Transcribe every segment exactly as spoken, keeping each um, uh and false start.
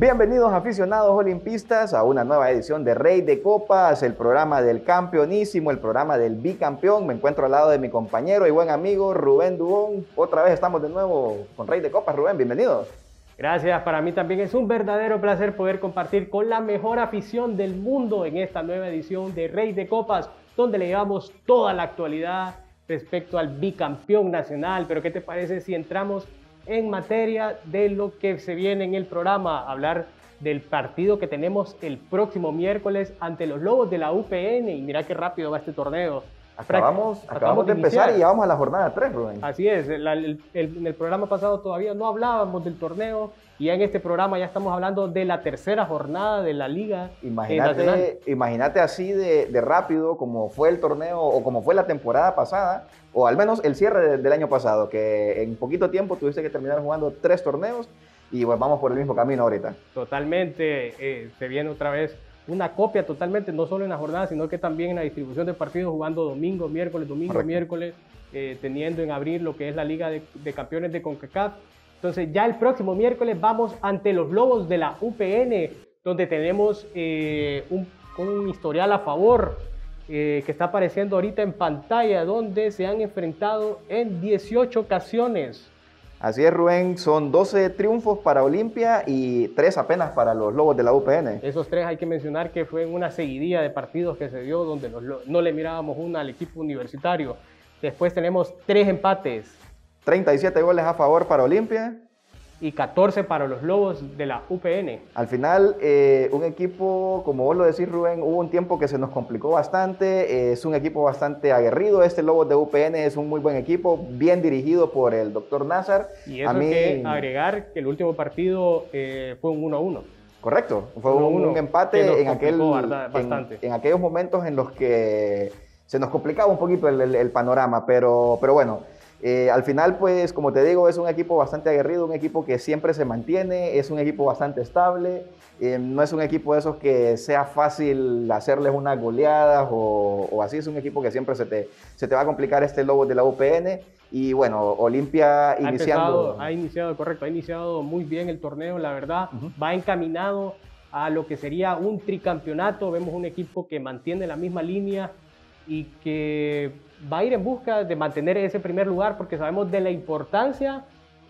Bienvenidos aficionados olimpistas a una nueva edición de Rey de Copas, el programa del campeonísimo, el programa del bicampeón. Me encuentro al lado de mi compañero y buen amigo Rubén Dubón. Otra vez estamos de nuevo con Rey de Copas. Rubén, bienvenidos. Gracias, para mí también es un verdadero placer poder compartir con la mejor afición del mundo en esta nueva edición de Rey de Copas, donde le llevamos toda la actualidad respecto al bicampeón nacional. Pero ¿qué te parece si entramos en materia de lo que se viene en el programa? Hablar del partido que tenemos el próximo miércoles ante los Lobos de la U P N. Y mira qué rápido va este torneo. Acabamos, acabamos, acabamos de, de empezar y ya vamos a la jornada tres, Rubén. Así es, el, el, el, en el programa pasado todavía no hablábamos del torneo y ya en este programa ya estamos hablando de la tercera jornada de la Liga Imagínate, eh, Nacional. Imagínate así de, de rápido como fue el torneo o como fue la temporada pasada, o al menos el cierre de, del año pasado, que en poquito tiempo tuviste que terminar jugando tres torneos y pues vamos por el mismo camino ahorita. Totalmente, eh, se viene otra vez una copia totalmente, no solo en la jornada, sino que también en la distribución de partidos, jugando domingo, miércoles, domingo, Correcto. miércoles, eh, teniendo en abril lo que es la Liga de, de Campeones de CONCACAF. Entonces ya el próximo miércoles vamos ante los Lobos de la U P N, donde tenemos eh, un, un historial a favor eh, que está apareciendo ahorita en pantalla, donde se han enfrentado en dieciocho ocasiones. Así es, Rubén, son doce triunfos para Olimpia y tres apenas para los Lobos de la U P N. Esos tres hay que mencionar que fue en una seguidilla de partidos que se dio donde los, no le mirábamos una al equipo universitario. Después tenemos tres empates. treinta y siete goles a favor para Olimpia. Y catorce para los Lobos de la U P N. Al final, eh, un equipo, como vos lo decís, Rubén, hubo un tiempo que se nos complicó bastante. Eh, es un equipo bastante aguerrido. Este Lobos de U P N es un muy buen equipo, bien dirigido por el doctor Nazar. Y eso a mí, hay que agregar que el último partido eh, fue un uno a uno. Correcto, fue uno a uno, un, un empate en, aquel, en, en aquellos momentos en los que se nos complicaba un poquito el, el, el panorama, pero, pero bueno. Eh, al final, pues, como te digo, es un equipo bastante aguerrido, un equipo que siempre se mantiene, es un equipo bastante estable, eh, no es un equipo de esos que sea fácil hacerles unas goleadas o, o así, es un equipo que siempre se te, se te va a complicar este Lobos de la U P N. Y bueno, Olimpia ha iniciando... Empezado, ha iniciado, correcto, ha iniciado muy bien el torneo, la verdad, uh-huh. va encaminado a lo que sería un tricampeonato. Vemos un equipo que mantiene la misma línea y que va a ir en busca de mantener ese primer lugar, porque sabemos de la importancia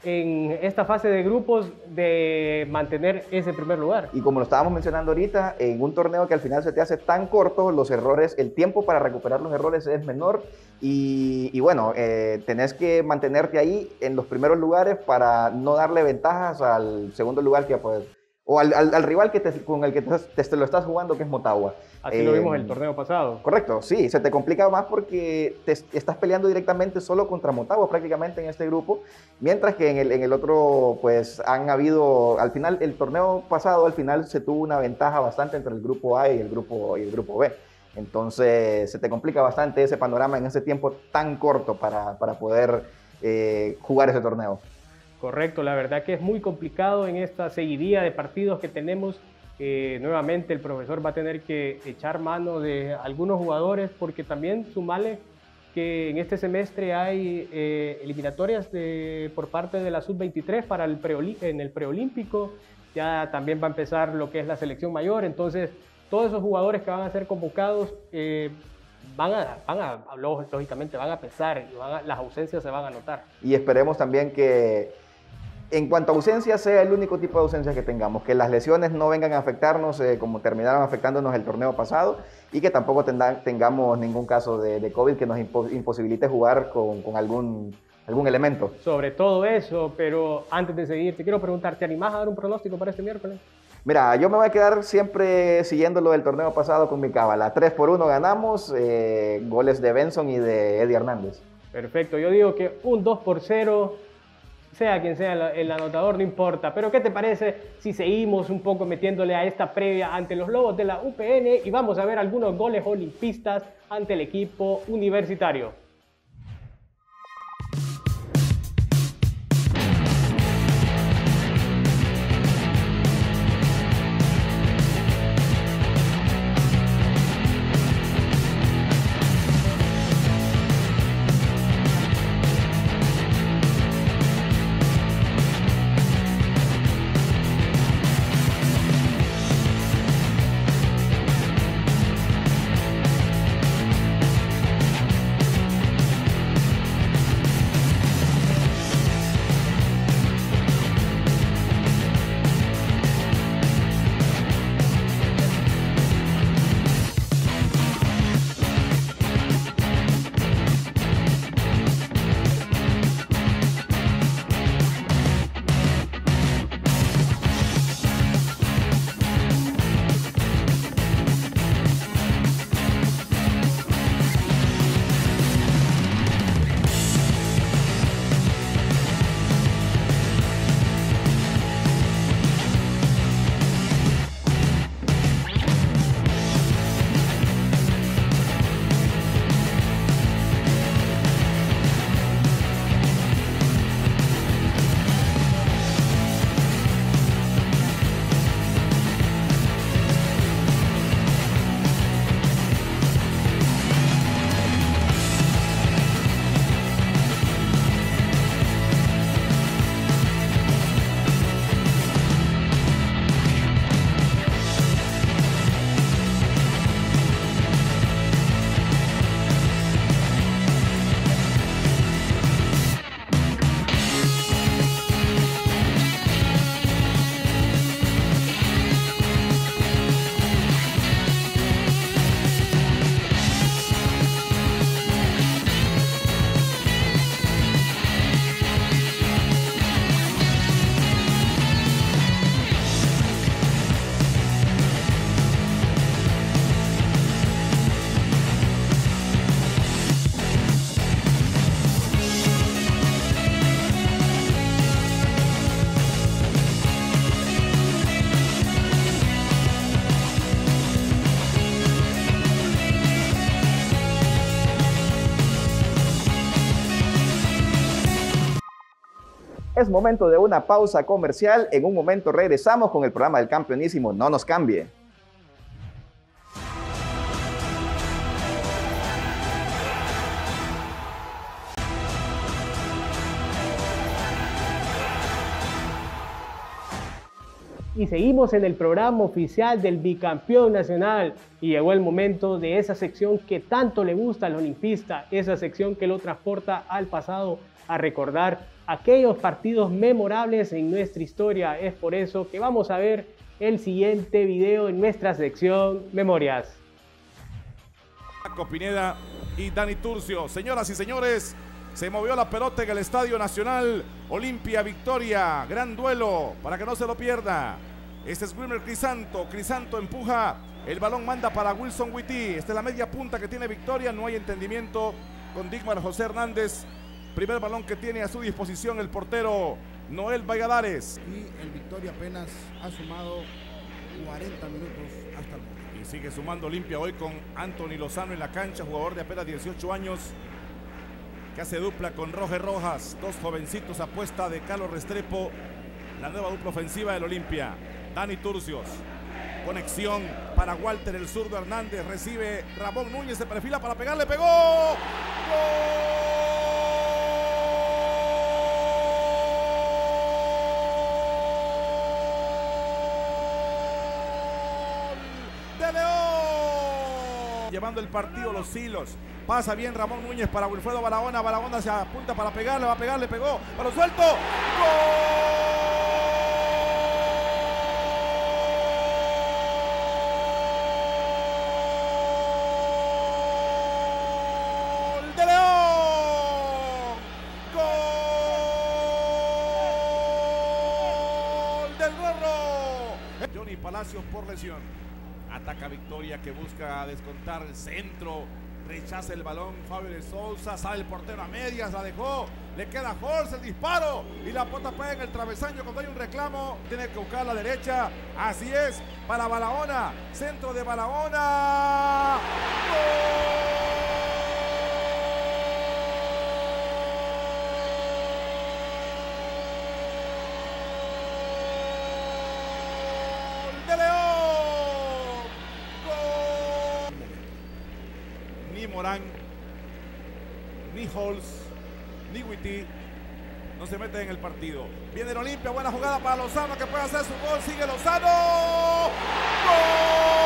en esta fase de grupos de mantener ese primer lugar. Y como lo estábamos mencionando ahorita, en un torneo que al final se te hace tan corto, los errores, el tiempo para recuperar los errores es menor y, y bueno, eh, tenés que mantenerte ahí en los primeros lugares para no darle ventajas al segundo lugar que pues, o al, al, al rival que te, con el que te, te, te lo estás jugando, que es Motagua. Así eh, lo vimos el torneo pasado. Correcto, sí, se te complica más porque te estás peleando directamente solo contra Motagua prácticamente en este grupo, mientras que en el, en el otro, pues han habido, al final, el torneo pasado, al final se tuvo una ventaja bastante entre el grupo A y el grupo, y el grupo B. Entonces se te complica bastante ese panorama en ese tiempo tan corto para, para poder eh, jugar ese torneo. Correcto, la verdad que es muy complicado en esta seguidilla de partidos que tenemos. Eh, nuevamente el profesor va a tener que echar mano de algunos jugadores, porque también sumale que en este semestre hay eh, eliminatorias de, por parte de la sub veintitrés para el preoli- en el preolímpico. Ya también va a empezar lo que es la selección mayor, entonces todos esos jugadores que van a ser convocados eh, van a, van a, lógicamente van a pesar y van a, las ausencias se van a notar. Y esperemos también que en cuanto a ausencias sea el único tipo de ausencias que tengamos, que las lesiones no vengan a afectarnos eh, como terminaron afectándonos el torneo pasado y que tampoco tenda, tengamos ningún caso de, de COVID que nos impo, imposibilite jugar con, con algún, algún elemento. Sobre todo eso, pero antes de seguir, te quiero preguntar, ¿te animás a dar un pronóstico para este miércoles? Mira, yo me voy a quedar siempre siguiendo lo del torneo pasado con mi cábala. tres por uno ganamos, eh, goles de Benson y de Eddie Hernández. Perfecto, yo digo que un dos por cero, sea quien sea el anotador, no importa. Pero ¿qué te parece si seguimos un poco metiéndole a esta previa ante los Lobos de la U P N y vamos a ver algunos goles olimpistas ante el equipo universitario? Es momento de una pausa comercial. En un momento regresamos con el programa del Campeonísimo. No nos cambie. Y seguimos en el programa oficial del bicampeón nacional y llegó el momento de esa sección que tanto le gusta al olimpista, esa sección que lo transporta al pasado a recordar aquellos partidos memorables en nuestra historia. Es por eso que vamos a ver el siguiente video en nuestra sección Memorias. Paco Pineda y Dani Turcio. Señoras y señores, se movió la pelota en el Estadio Nacional. Olimpia Victoria, gran duelo para que no se lo pierda. Este es Wilmer Crisanto. Crisanto empuja, el balón manda para Wilson Witty. Esta es la media punta que tiene Victoria. No hay entendimiento con Digmar José Hernández. Primer balón que tiene a su disposición el portero Noel Valladares. Y el Victoria apenas ha sumado cuarenta minutos hasta el momento. Y sigue sumando Olimpia hoy con Anthony Lozano en la cancha, jugador de apenas dieciocho años, que hace dupla con Roger Rojas, dos jovencitos, apuesta de Carlos Restrepo, la nueva dupla ofensiva del Olimpia. Dani Turcios, conexión para Walter el zurdo Hernández, recibe Ramón Núñez, se perfila para pegarle, pegó. ¡Gol! De León, llevando el partido los hilos. Pasa bien Ramón Núñez para Wilfredo Barahona. Barahona se apunta para pegarle, va a pegarle, pegó, para lo suelto. ¡Gol! ¡De León! ¡Gol del Rorro! Johnny Palacios por lesión. Ataca Victoria, que busca descontar el centro. Rechaza el balón Fabio de Sousa, sale el portero a medias, la dejó, le queda Horst, el disparo y la pelota pega en el travesaño. Cuando hay un reclamo tiene que buscar la derecha, así es, para Barahona, centro de Barahona. ¡Gol! ¡De León! ¡Gol! Ni Morán, ni Holz, ni Witty no se meten en el partido. Viene el Olimpia, buena jugada para Lozano, que puede hacer su gol. Sigue Lozano. ¡Gol!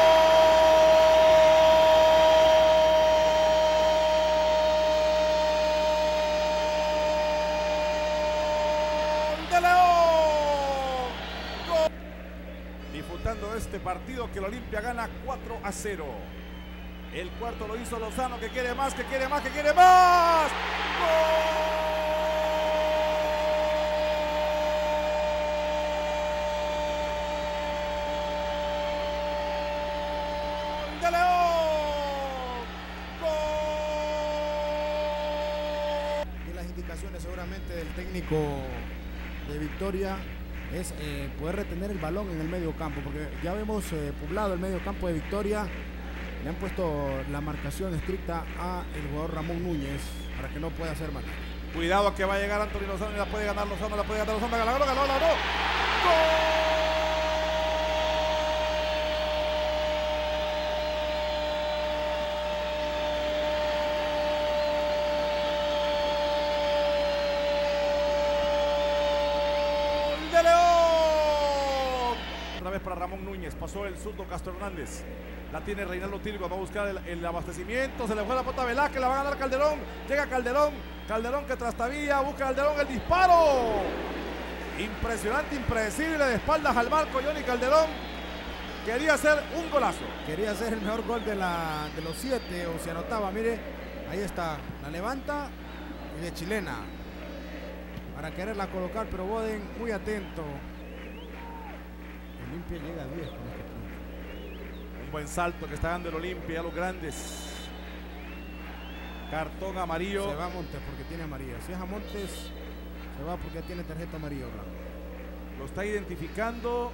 ¡De León! ¡Gol! Disfrutando de este partido que el Olimpia gana cuatro a cero. El cuarto lo hizo Lozano, que quiere más, que quiere más, que quiere más. ¡Gol! ¡De León! ¡Gol! Y las indicaciones seguramente del técnico de Victoria es eh, poder retener el balón en el medio campo, porque ya vemos eh, poblado el medio campo de Victoria. Le han puesto la marcación estricta a el jugador Ramón Núñez para que no pueda hacer mal. Cuidado que va a llegar Anthony Lozano y la puede ganar Lozano, la puede ganar Lozano, ganó, ganó, ganó, ganó. ¡Gol de León! Otra vez para Ramón Núñez, pasó el zurdo Castro Hernández. La tiene Reinaldo Tilgo, va a buscar el, el abastecimiento, se le fue la pelota a Velázquez, la va a ganar Calderón, llega Calderón, Calderón que trastabilla, busca Calderón el disparo. Impresionante, impredecible, de espaldas al marco Johnny Calderón. Quería hacer un golazo. Quería hacer el mejor gol de, la, de los siete, o se anotaba, mire, ahí está, la levanta y de chilena. Para quererla colocar, pero Boden muy atento. Olimpia llega a diez con este triunfo. Buen salto que está dando el Olimpia a los grandes. Cartón amarillo. Se va a Montes porque tiene amarilla. Si es a Montes, se va porque tiene tarjeta amarilla. Lo está identificando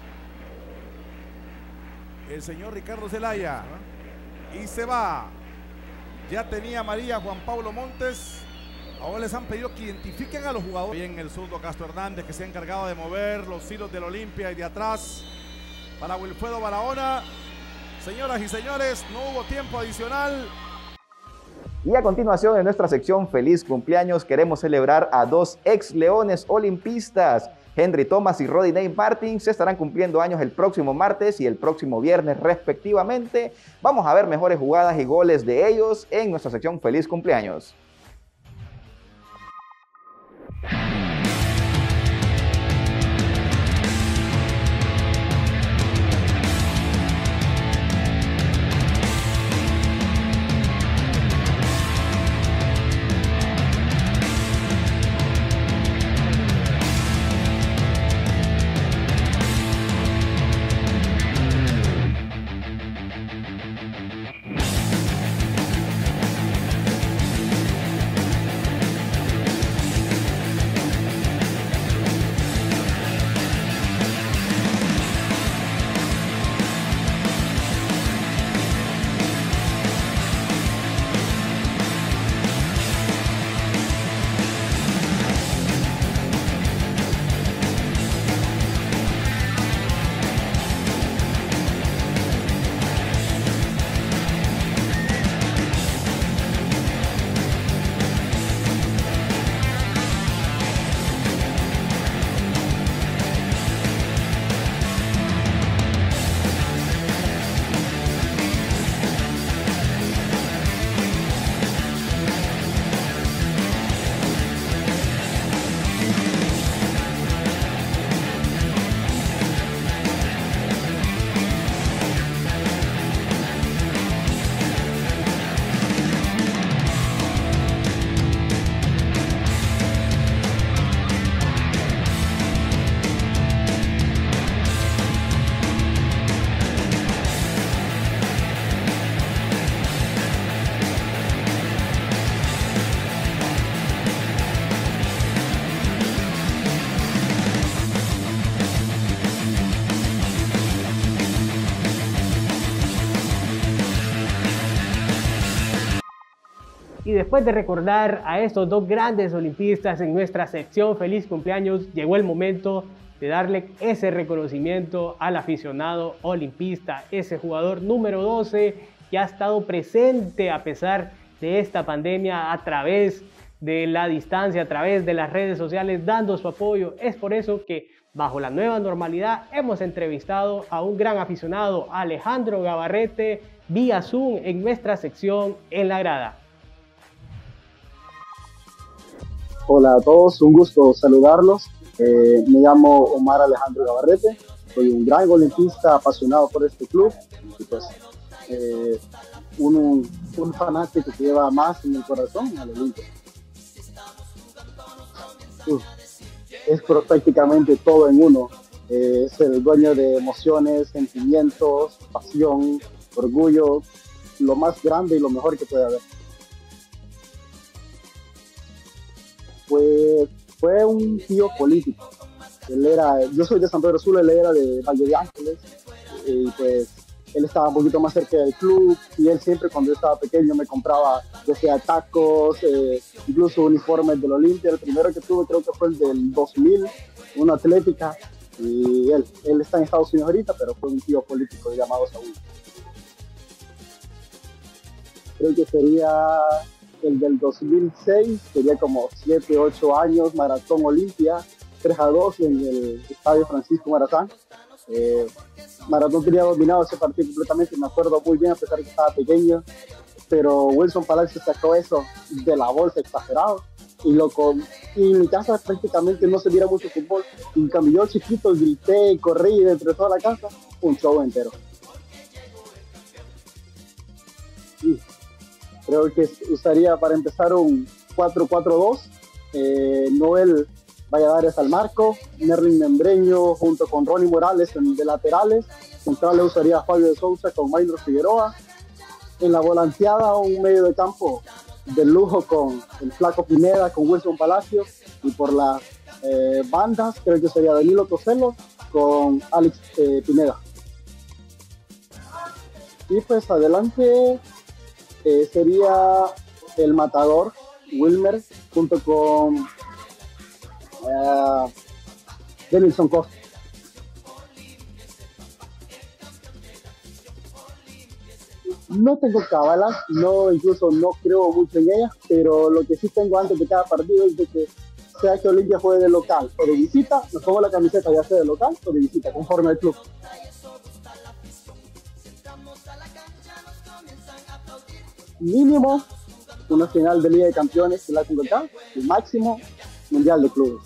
el señor Ricardo Zelaya. Y se va. Ya tenía amarilla Juan Pablo Montes. Ahora les han pedido que identifiquen a los jugadores. Bien, el zurdo Castro Hernández, que se ha encargado de mover los hilos del Olimpia y de atrás para Wilfredo Barahona. Señoras y señores, no hubo tiempo adicional. Y a continuación, en nuestra sección Feliz Cumpleaños, queremos celebrar a dos ex leones olimpistas. Henry Thomas y Rodinei Martins estarán cumpliendo años el próximo martes y el próximo viernes respectivamente. Vamos a ver mejores jugadas y goles de ellos en nuestra sección Feliz Cumpleaños. Y después de recordar a estos dos grandes olimpistas en nuestra sección Feliz Cumpleaños, llegó el momento de darle ese reconocimiento al aficionado olimpista, ese jugador número doce que ha estado presente a pesar de esta pandemia a través de la distancia, a través de las redes sociales, dando su apoyo. Es por eso que bajo la nueva normalidad hemos entrevistado a un gran aficionado, Alejandro Gabarrete, vía Zoom en nuestra sección En la Grada. Hola a todos, un gusto saludarlos. Eh, me llamo Omar Alejandro Gabarrete, soy un gran olimpista apasionado por este club y pues eh, un, un fanático que lleva más en el corazón al Olimpia. Uf, es prácticamente todo en uno. Eh, es el dueño de emociones, sentimientos, pasión, orgullo, lo más grande y lo mejor que puede haber. Fue, fue un tío político. Él era, yo soy de San Pedro Sula, él era de Valle de Ángeles, y pues él estaba un poquito más cerca del club, y él siempre cuando yo estaba pequeño me compraba, ya sea tacos, eh, incluso uniformes del Olimpia. El primero que tuve creo que fue el del dos mil, una atlética, y él, él está en Estados Unidos ahorita, pero fue un tío político llamado Saúl. Creo que sería el del dos mil seis, sería como siete, ocho años, Maratón Olimpia, tres a dos en el Estadio Francisco Morazán. Eh, Maratón tenía dominado ese partido completamente, me acuerdo muy bien a pesar de que estaba pequeño, pero Wilson Palacio sacó eso de la bolsa exagerado, y, lo con, y en mi casa prácticamente no se mira mucho fútbol, y en cambio yo chiquito grité, corrí dentro de toda la casa, un show entero. Sí. Creo que usaría para empezar un cuatro cuatro dos, eh, Noel Valladares al marco, Merlin Membreño junto con Ronnie Morales en de laterales, centrales usaría a Fabio de Sousa con Maynor Figueroa, en la volanteada un medio de campo de lujo con el Flaco Pineda, con Wilson Palacio, y por las eh, bandas creo que sería Danilo Toselo con Alex eh, Pineda. Y pues adelante Eh, sería el matador, Wilmer, junto con uh, Denilson Costa. No tengo cábalas, no, incluso no creo mucho en ellas, pero lo que sí tengo antes de cada partido es de que sea que Olimpia juegue de local o de visita, nos pongo la camiseta ya sea de local o de visita, conforme al club. Mínimo una final de Liga de Campeones de la CONCACAF y máximo Mundial de Clubes.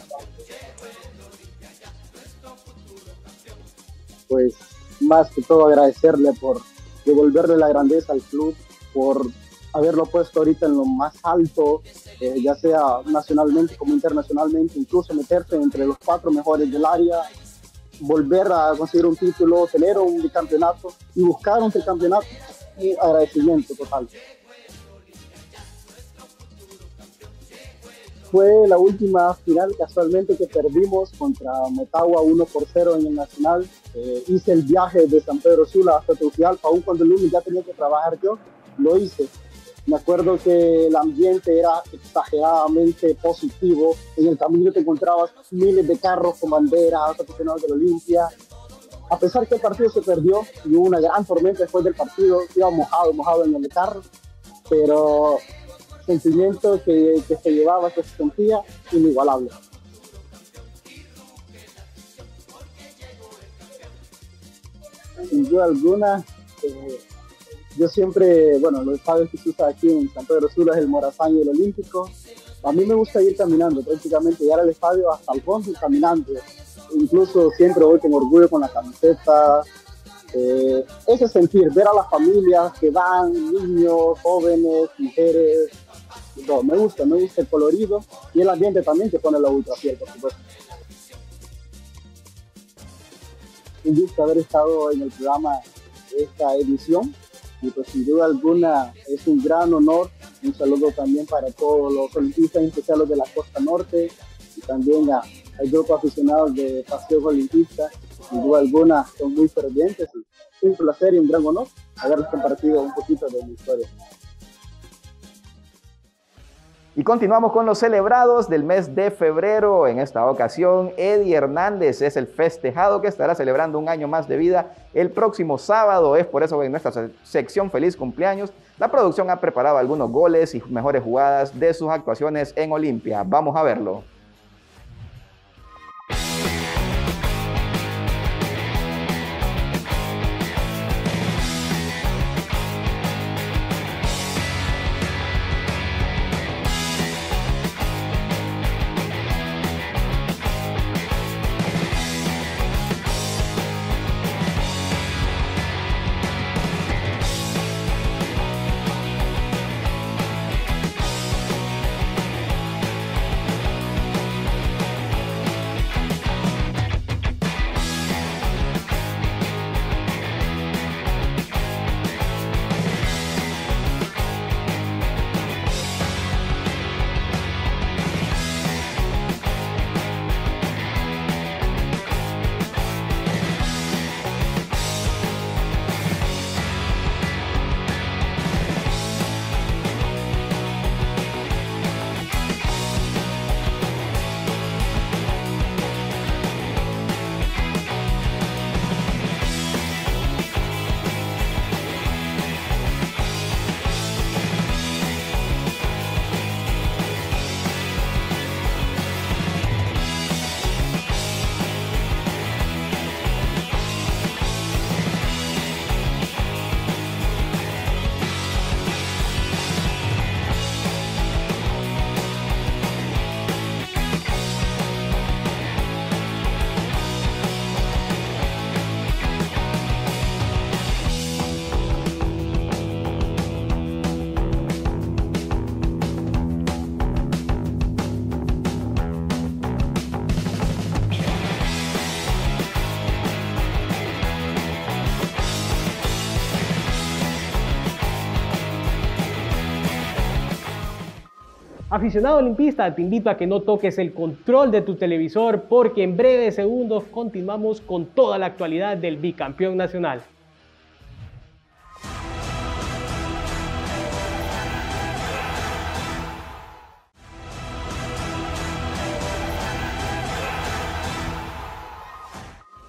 Pues más que todo agradecerle por devolverle la grandeza al club, por haberlo puesto ahorita en lo más alto, eh, ya sea nacionalmente como internacionalmente, incluso meterse entre los cuatro mejores del área, volver a conseguir un título, tener un bicampeonato y buscar un tricampeonato. Un agradecimiento total. Fue la última final casualmente que perdimos contra Motagua uno por cero en el Nacional. Eh, hice el viaje de San Pedro Sula hasta Tegucigalpa, aún cuando el lunes ya tenía que trabajar yo, lo hice. Me acuerdo que el ambiente era exageradamente positivo. En el camino te encontrabas miles de carros con banderas, aficionados de la Olimpia. A pesar que el partido se perdió y hubo una gran tormenta después del partido, iba mojado, mojado en el carro, pero el sentimiento que, que se llevaba, que se sentía, inigualable. Sin duda alguna, eh, yo siempre, bueno, los estadios que se usan aquí en San Pedro Sula es el Morazán y el Olímpico. A mí me gusta ir caminando, prácticamente llegar al estadio hasta el fondo y caminando. Incluso siempre voy con orgullo con la camiseta. Eh, ese sentir, ver a las familias que van, niños, jóvenes, mujeres. No, me gusta, me gusta el colorido y el ambiente también que pone la ultrafiel, por supuesto. Un gusto haber estado en el programa de esta edición y pues sin duda alguna es un gran honor. Un saludo también para todos los olimpistas, en especial los de la costa norte y también a hay grupos aficionados de Paseo Olimpista, sin duda alguna son muy fervientes y un placer y un gran honor haberles compartido un poquito de mi historia. Y continuamos con los celebrados del mes de febrero. En esta ocasión, Eddie Hernández es el festejado que estará celebrando un año más de vida el próximo sábado. Es por eso que en nuestra sección Feliz Cumpleaños, la producción ha preparado algunos goles y mejores jugadas de sus actuaciones en Olimpia. Vamos a verlo. Aficionado olimpista, te invito a que no toques el control de tu televisor porque en breves segundos continuamos con toda la actualidad del bicampeón nacional.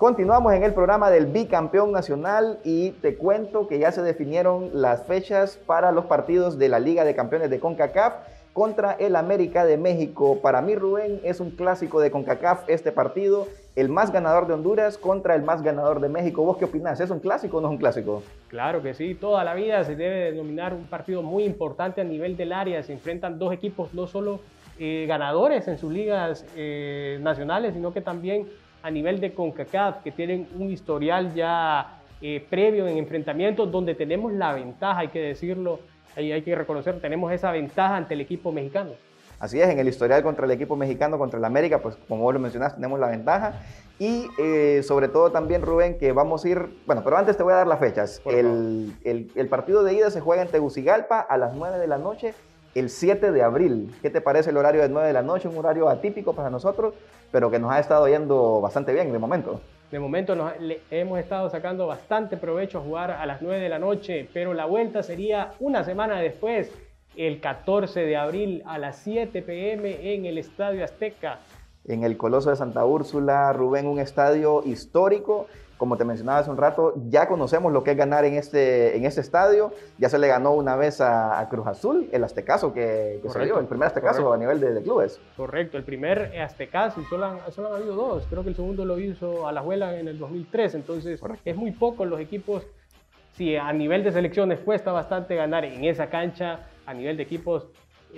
Continuamos en el programa del bicampeón nacional y te cuento que ya se definieron las fechas para los partidos de la Liga de Campeones de CONCACAF contra el América de México. Para mí, Rubén, es un clásico de CONCACAF este partido, el más ganador de Honduras contra el más ganador de México. ¿Vos qué opinás? ¿Es un clásico o no es un clásico? Claro que sí, toda la vida se debe denominar un partido muy importante a nivel del área. Se enfrentan dos equipos no solo eh, ganadores en sus ligas eh, nacionales, sino que también a nivel de CONCACAF, que tienen un historial ya eh, previo en enfrentamientos donde tenemos la ventaja, hay que decirlo, hay, hay que reconocer, tenemos esa ventaja ante el equipo mexicano. Así es, en el historial contra el equipo mexicano, contra el América, pues como vos lo mencionaste, tenemos la ventaja. Y eh, sobre todo también, Rubén, que vamos a ir, bueno, pero antes te voy a dar las fechas. El, el, el partido de ida se juega en Tegucigalpa a las nueve de la noche, el siete de abril. ¿Qué te parece el horario de nueve de la noche? Un horario atípico para nosotros, pero que nos ha estado yendo bastante bien de momento. De momento nos, le, hemos estado sacando bastante provecho a jugar a las nueve de la noche, pero la vuelta sería una semana después, el catorce de abril a las siete pe eme en el Estadio Azteca. En el Coloso de Santa Úrsula, Rubén, un estadio histórico. Como te mencionaba hace un rato, ya conocemos lo que es ganar en este, en este estadio. Ya se le ganó una vez a, a Cruz Azul, el aztecaso que, que se dio, el primer aztecaso correcto. A nivel de, de clubes. Correcto, el primer aztecaso, y solo han, solo han habido dos. Creo que el segundo lo hizo Alajuela en el dos mil tres, entonces correcto. Es muy poco los equipos. Sí, a nivel de selecciones cuesta bastante ganar en esa cancha, a nivel de equipos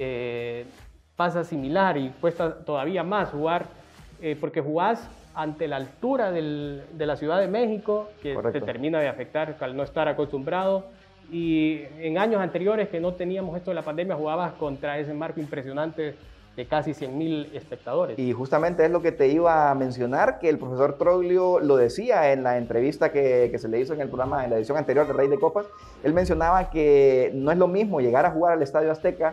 eh, pasa similar y cuesta todavía más jugar, eh, porque jugás ante la altura del, de la Ciudad de México, que correcto. Te termina de afectar al no estar acostumbrado, y en años anteriores que no teníamos esto de la pandemia, jugabas contra ese marco impresionante de casi cien mil espectadores. Y justamente es lo que te iba a mencionar, que el profesor Troglio lo decía en la entrevista que, que se le hizo en el programa, en la edición anterior de Rey de Copas. Él mencionaba que no es lo mismo llegar a jugar al Estadio Azteca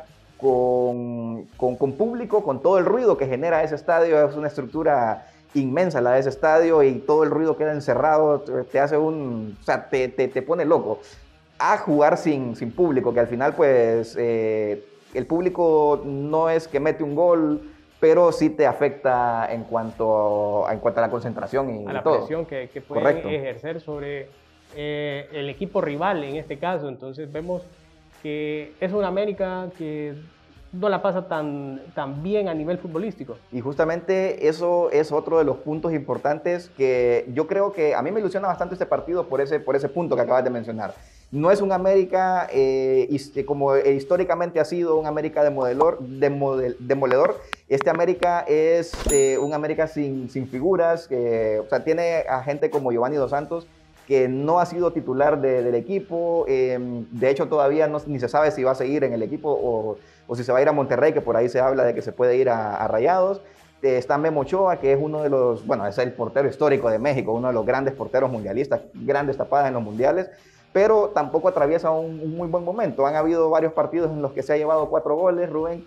con, con, con público, con todo el ruido que genera ese estadio. Es una estructura inmensa la de ese estadio y todo el ruido queda encerrado, te hace un, o sea, te, te, te pone loco. A jugar sin, sin público, que al final pues eh, el público no es que mete un gol, pero sí te afecta en cuanto a, en cuanto a la concentración y, a la todo. Presión que, que pueden correcto. Ejercer sobre eh, el equipo rival en este caso. Entonces vemos que es una América que no la pasa tan, tan bien a nivel futbolístico. Y justamente eso es otro de los puntos importantes que yo creo que a mí me ilusiona bastante este partido por ese, por ese punto que acabas de mencionar. No es un América eh, como históricamente ha sido un América demoledor, demodel, demoledor. Este América es eh, un América sin, sin figuras, que, o sea, tiene a gente como Giovanni Dos Santos, que no ha sido titular de, del equipo. Eh, de hecho, todavía no, ni se sabe si va a seguir en el equipo o, o si se va a ir a Monterrey, que por ahí se habla de que se puede ir a, a Rayados. Eh, está Memo Ochoa, que es uno de los, bueno, es el portero histórico de México, uno de los grandes porteros mundialistas, grandes tapadas en los mundiales, pero tampoco atraviesa un, un muy buen momento. Han habido varios partidos en los que se ha llevado cuatro goles, Rubén,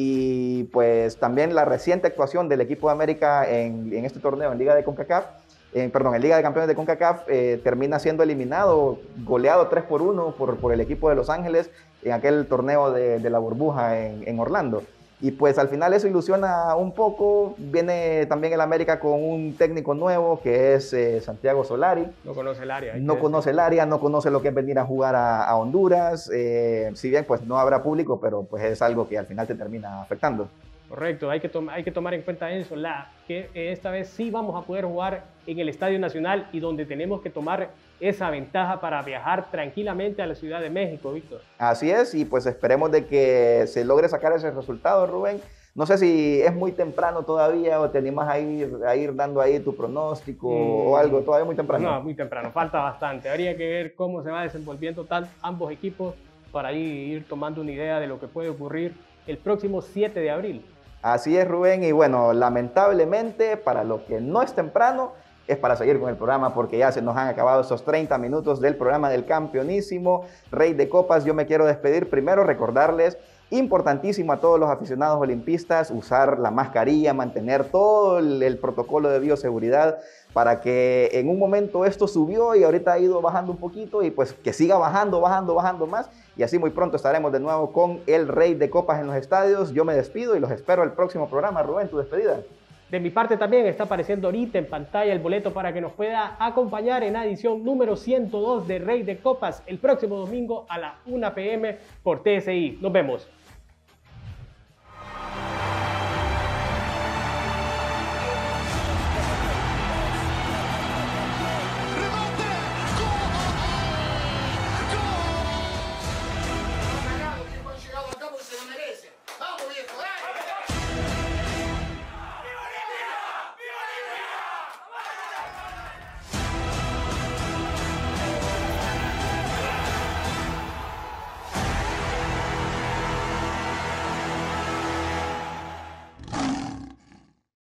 y pues también la reciente actuación del equipo de América en, en este torneo, en Liga de CONCACAF, Eh, perdón, en Liga de Campeones de CONCACAF eh, termina siendo eliminado, goleado tres por uno por, por el equipo de Los Ángeles en aquel torneo de, de la burbuja en, en Orlando. Y pues al final eso ilusiona un poco. Viene también el América con un técnico nuevo que es eh, Santiago Solari. No conoce el área. No conoce el área, no conoce lo que es venir a jugar a, a Honduras. Eh, si bien pues no habrá público, pero pues es algo que al final te termina afectando. Correcto, hay que, hay que tomar en cuenta eso, la, que esta vez sí vamos a poder jugar en el Estadio Nacional y donde tenemos que tomar esa ventaja para viajar tranquilamente a la Ciudad de México, Víctor. Así es, y pues esperemos de que se logre sacar ese resultado, Rubén. No sé si es muy temprano todavía o te animas a ir, a ir dando ahí tu pronóstico mm. o algo, todavía muy temprano. No, muy temprano, falta bastante. Habría que ver cómo se va desenvolviendo tal, ambos equipos para ahí ir tomando una idea de lo que puede ocurrir el próximo siete de abril. Así es, Rubén, y bueno, lamentablemente para lo que no es temprano es para seguir con el programa porque ya se nos han acabado esos treinta minutos del programa del campeonísimo Rey de Copas. Yo me quiero despedir primero, recordarles, importantísimo a todos los aficionados olimpistas, usar la mascarilla, mantener todo el, el protocolo de bioseguridad para que en un momento esto subió y ahorita ha ido bajando un poquito y pues que siga bajando, bajando, bajando más. Y así muy pronto estaremos de nuevo con el Rey de Copas en los estadios. Yo me despido y los espero el próximo programa. Rubén, tu despedida. De mi parte también está apareciendo ahorita en pantalla el boleto para que nos pueda acompañar en la edición número ciento dos de Rey de Copas el próximo domingo a la una p m por T S I. Nos vemos.